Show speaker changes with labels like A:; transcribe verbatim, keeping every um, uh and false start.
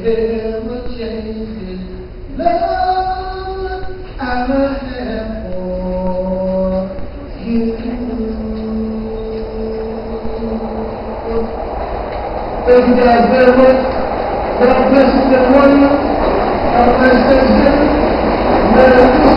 A: never changes. Love I have for you. Thank you guys very much. God bless you, everyone. Have a nice Thanksgiving.